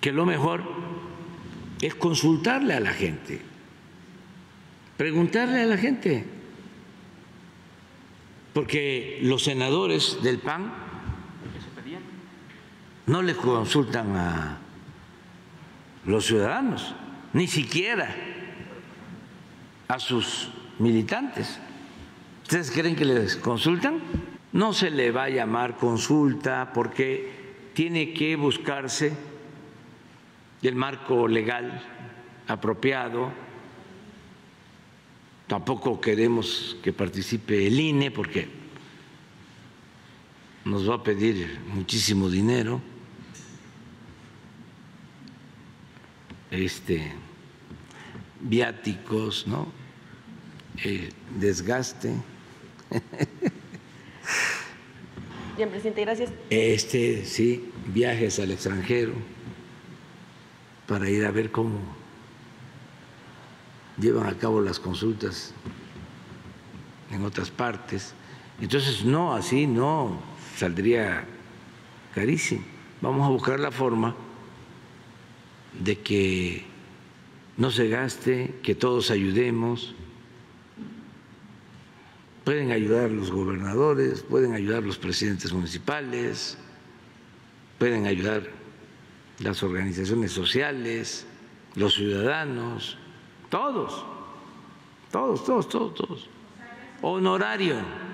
que lo mejor es consultarle a la gente, preguntarle a la gente, porque los senadores del PAN no le consultan a los ciudadanos, ni siquiera a sus militantes. ¿Ustedes creen que les consultan? No se le va a llamar consulta porque tiene que buscarse el marco legal apropiado. Tampoco queremos que participe el INE porque nos va a pedir muchísimo dinero, viáticos, ¿no? Desgaste. Bien, presidente, gracias. Sí, viajes al extranjero para ir a ver cómo llevan a cabo las consultas en otras partes. Entonces, no, así no saldría carísimo. Vamos a buscar la forma de que no se gaste, que todos ayudemos. Pueden ayudar los gobernadores, pueden ayudar los presidentes municipales, pueden ayudar las organizaciones sociales, los ciudadanos, todos. Honorario.